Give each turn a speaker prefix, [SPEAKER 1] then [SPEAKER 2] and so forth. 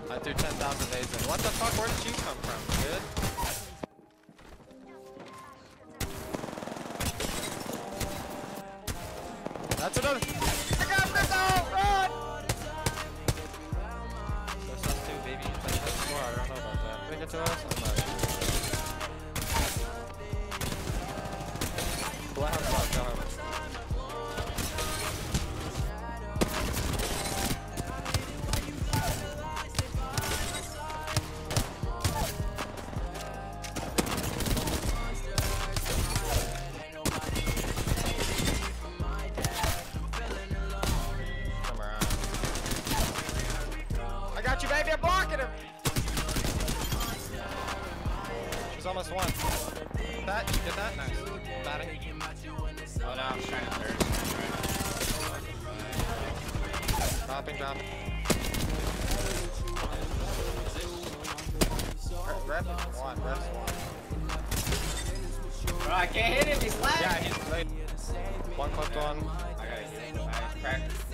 [SPEAKER 1] I threw 10,000 nades in. What the fuck? Where did you come from, dude? That's another. I got this out! Run! There's some too, baby. There's more. I don't know about that. Bring it to us? I'm not sure. Black house, go home. I got you, baby. I'm blocking him. She's almost one. That, you did that? Nice. Batting.
[SPEAKER 2] Oh no, I'm trying to third.
[SPEAKER 1] Dropping. Red one.
[SPEAKER 2] Bro, I can't hit him. He's left.
[SPEAKER 1] Yeah, he's late. One clipped one.
[SPEAKER 2] I gotta get him. I cracked.